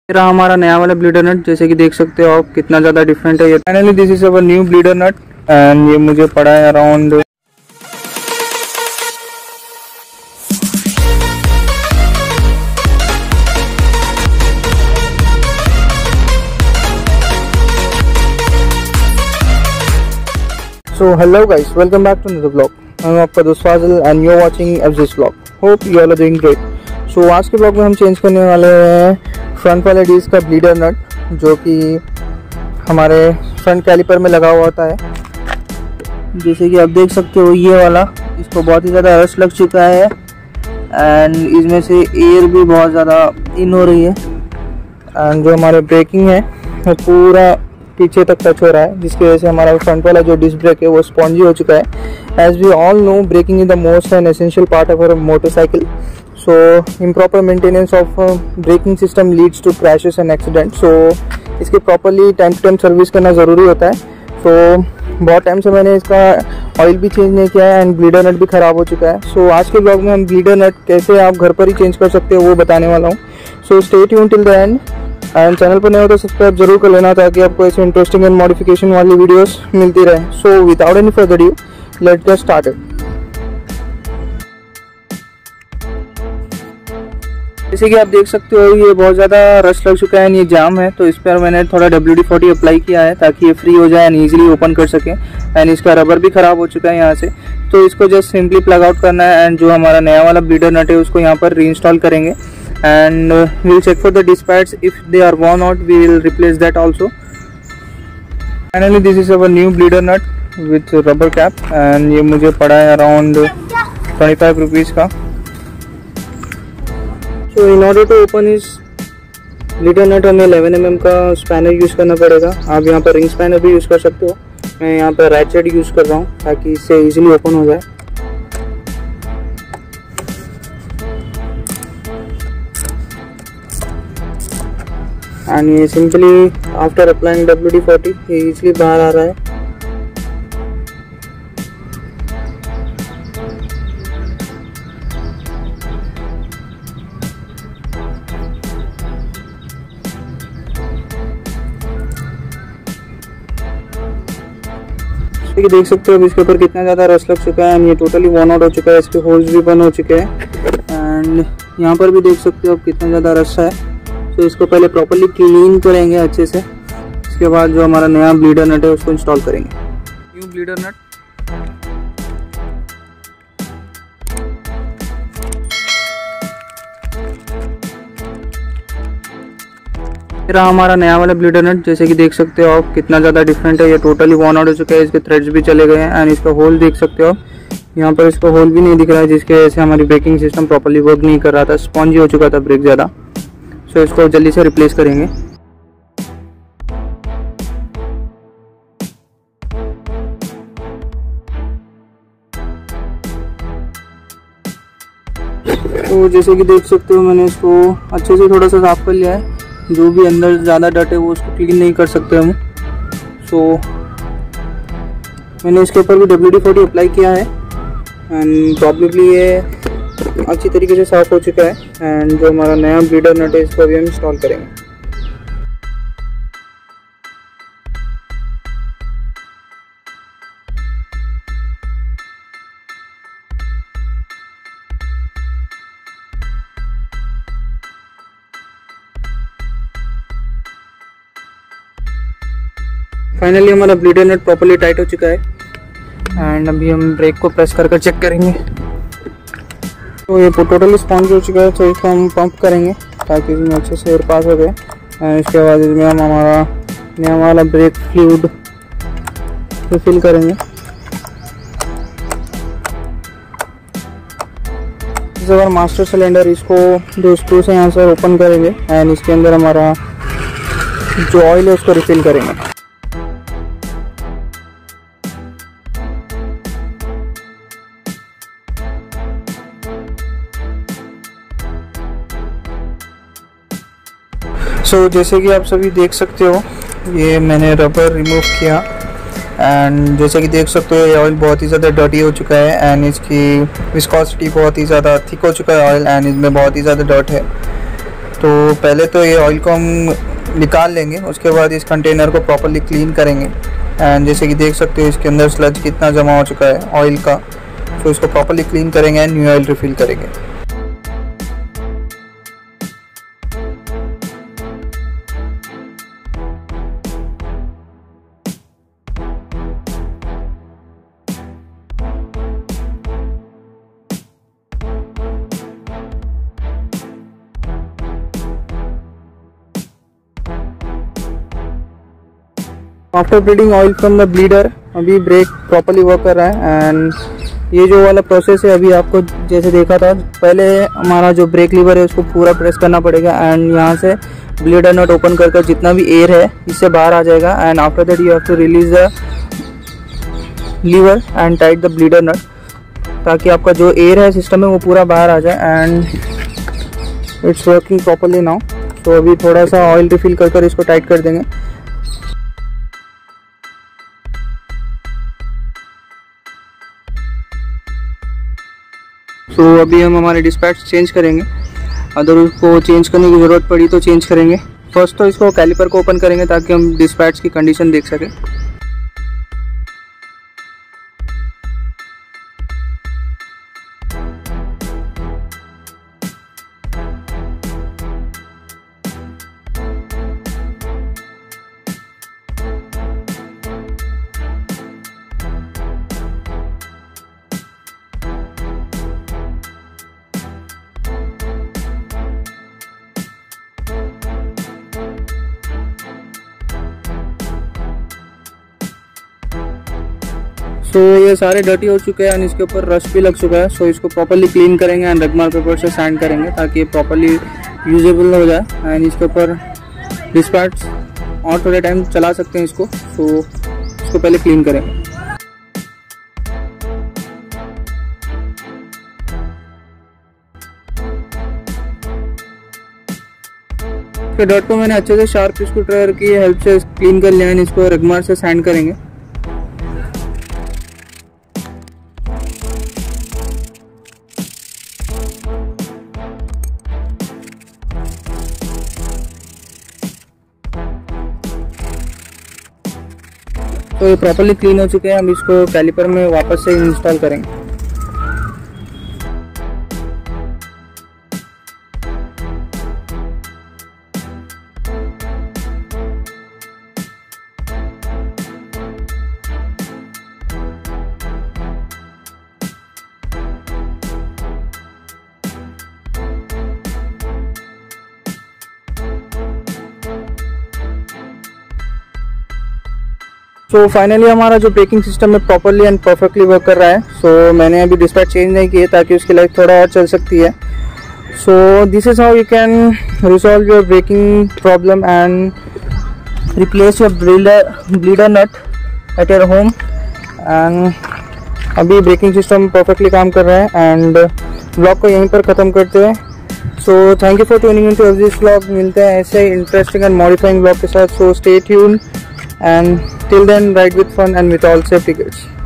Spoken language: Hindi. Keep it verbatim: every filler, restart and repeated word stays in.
रहा हमारा नया वाला ब्लीडर नट। जैसे कि देख सकते हो आप कितना ज़्यादा डिफरेंट है ये। Finally this is our new bleeder nut and ये मुझे पड़ा है around so hello guys, welcome back to another blog. मैं हूं आपका दोस्त Fazil and you are watching FJ's blog. Hope you all are doing great. So आज के ब्लॉग में हम चेंज करने वाले हैं फ्रंट वाले डिस्क का ब्लीडर नट, जो कि हमारे फ्रंट कैलिपर में लगा हुआ होता है। जैसे कि आप देख सकते हो ये वाला, इसको बहुत ही ज़्यादा रस्ट लग चुका है एंड इसमें से एयर भी बहुत ज़्यादा इन हो रही है एंड जो हमारे ब्रेकिंग है वो पूरा पीछे तक टच हो रहा है, जिसकी वजह से हमारा फ्रंट वाला जो डिस्क ब्रेक है वो स्पॉन्जी हो चुका है। As we all know, braking is the most and essential part of our motorcycle. So improper maintenance of braking system leads to crashes and accident. So इसकी properly time to time service करना ज़रूरी होता है। सो so, बहुत टाइम से मैंने इसका ऑयल भी चेंज नहीं किया है एंड ब्लीडर नट भी ख़राब हो चुका है। सो so, आज के ब्लॉग में हम ब्लीडर नट कैसे आप घर पर ही चेंज कर सकते हो वो बताने वाला हूँ। So stay tuned till the end and channel पर नए हो तो सब्सक्राइब जरूर कर लेना ताकि आपको ऐसे इंटरेस्टिंग एंड मॉडिफिकेशन वाली वीडियोस मिलती रहे। So without any further due, let's get started. जैसे कि आप देख सकते हो ये बहुत ज़्यादा रस्ट लग चुका है, ये जाम है, तो इस पर मैंने थोड़ा डब्ल्यू डी फोर्टी अप्लाई किया है ताकि ये फ्री हो जाए एंड ईजिली ओपन कर सके। एंड इसका रबर भी ख़राब हो चुका है यहाँ से, तो इसको जस्ट सिंपली प्लग आउट करना है एंड जो हमारा नया वाला ब्लीडर नट है उसको यहाँ पर रीइंस्टॉल करेंगे and uh, we'll check for the disc pads. If they are worn out, we will replace that also. Finally this is our new bleeder nut with rubber cap and ये मुझे पड़ा है around twenty-five rupees का। So in order to open इस bleeder nut हमें eleven एम एम का स्पैनर यूज़ करना पड़ेगा। आप यहाँ पर रिंग स्पैनर भी यूज़ कर सकते हो। मैं यहाँ पर रैचेट यूज़ कर रहा हूँ ताकि इससे इजीली ओपन हो जाए। एंड ये simply after applying W D forty ये इजीली बाहर आ रहा है। कि देख सकते हो अब इसके ऊपर कितना ज़्यादा रस्ट लग चुका है एंड ये टोटली वॉर्न आउट हो चुका है, इसके होल्स भी बंद हो चुके हैं एंड यहाँ पर भी देख सकते हो अब कितना ज़्यादा रस्ट है। तो इसको पहले प्रॉपर्ली क्लीन करेंगे अच्छे से, इसके बाद जो हमारा नया ब्लीडर नट है उसको इंस्टॉल करेंगे। न्यू ब्लीडर नट रहा हमारा नया वाला ब्लीडर नट। जैसे कि देख सकते हो आप कितना ज़्यादा डिफरेंट है, ये टोटली वॉर्न आउट हो चुका है, इसके थ्रेड्स भी चले गए हैं एंड इसका होल देख सकते हो यहाँ पर इसका होल भी नहीं दिख रहा है, जिसकी वजह से हमारी ब्रेकिंग सिस्टम प्रॉपर्ली वर्क नहीं कर रहा था, स्पॉन्जी हो चुका था ब्रेक ज़्यादा। सो so, इसको जल्दी से रिप्लेस करेंगे। तो जैसे कि देख सकते हो मैंने इसको अच्छे से थोड़ा सा साफ कर लिया है, जो भी अंदर ज़्यादा डट है वो उसको क्लीन नहीं कर सकते हम। सो so, मैंने इसके ऊपर भी डब्ल्यू डी फोर्टी अप्लाई किया है एंड प्रॉब्लली ये अच्छी तरीके से साफ हो चुका है एंड जो हमारा नया ब्लीडर नट है इसको अभी हम इंस्टॉल करेंगे। फाइनली हमारा ब्लीडर नट प्रॉपर्ली टाइट हो चुका है एंड अभी हम ब्रेक को प्रेस कर कर चेक करेंगे। तो ये टोटली स्पॉन्ज हो चुका है, तो इसको हम पंप करेंगे ताकि इसमें अच्छे से एयर पास हो गए एंड इसके बाद इसमें हम हमारा नया वाला ब्रेक फ्लूइड फिल करेंगे। इस बार मास्टर सिलेंडर इसको दो स्क्रू से यहाँ से ओपन करेंगे एंड इसके अंदर हमारा जो ऑयल है उसको रिफिल करेंगे। सो so, जैसे कि आप सभी देख सकते हो ये मैंने रबर रिमूव किया एंड जैसे कि देख सकते हो ये ऑयल बहुत ही ज़्यादा डर्टी हो चुका है एंड इसकी विस्कोसिटी बहुत ही ज़्यादा थिक हो चुका है ऑयल एंड इसमें बहुत ही ज़्यादा डर्ट है। तो पहले तो ये ऑयल को हम निकाल लेंगे, उसके बाद इस कंटेनर को प्रॉपरली क्लीन करेंगे। एंड जैसे कि देख सकते हो इसके अंदर स्लज कितना जमा हो चुका है ऑयल का। तो इसको प्रॉपरली क्लीन करेंगे एंड न्यू ऑयल रिफिल करेंगे। After bleeding oil from the bleeder, अभी ब्रेक प्रॉपरली वर्क कर रहा है। एंड ये जो वाला प्रोसेस है अभी आपको जैसे देखा था, पहले हमारा जो ब्रेक लीवर है उसको पूरा प्रेस करना पड़ेगा एंड यहाँ से ब्लीडर नट ओपन कर कर जितना भी एयर है इससे बाहर आ जाएगा। And after that you have to release the lever and tight the bleeder nut, ताकि आपका जो एयर है सिस्टम में वो पूरा बाहर आ जाए। And it's working properly now. तो अभी थोड़ा सा ऑयल रिफिल कर कर इसको टाइट कर देंगे। तो अभी हम हमारे डिस्पैच चेंज करेंगे, अगर उसको चेंज करने की ज़रूरत पड़ी तो चेंज करेंगे। फर्स्ट तो इसको कैलिपर को ओपन करेंगे ताकि हम डिस्पैच की कंडीशन देख सकें। सो so, ये सारे डर्टी हो चुके हैं एंड इसके ऊपर रस्ट भी लग चुका है। सो so, इसको प्रॉपरली क्लीन करेंगे एंड रगमार पेपर से सैंड करेंगे ताकि ये प्रॉपरली यूजेबल हो जाए। एंड इसके ऊपर डिस्पैच और थोड़े टाइम चला सकते हैं इसको। सो so, इसको पहले क्लीन करेंगे। तो डर्ट को मैंने अच्छे से शार्प स्क्रू ड्रायर की हेल्प से क्लीन कर लिया है। इसको रगमार से सैंड करेंगे। तो ये प्रॉपर्ली क्लीन हो चुके हैं। हम इसको कैलिपर में वापस से इंस्टॉल करेंगे। सो so, फाइनली हमारा जो ब्रेकिंग सिस्टम है प्रॉपरली एंड परफेक्टली वर्क कर रहा है। सो so, मैंने अभी डिस्पैच चेंज नहीं किए ताकि उसकी लाइफ थोड़ा और चल सकती है। So this is how you can resolve your braking problem and replace your bleeder bleeder nut at your home. And अभी ब्रेकिंग सिस्टम परफेक्टली काम कर रहा है एंड ब्लॉग को यहीं पर ख़त्म करते हैं। So thank you for tuning in to this blog. मिलते हैं ऐसे इंटरेस्टिंग एंड मॉडिफाइंग ब्लॉग के साथ। So stay tuned and till then ride with fun and with all safety gears.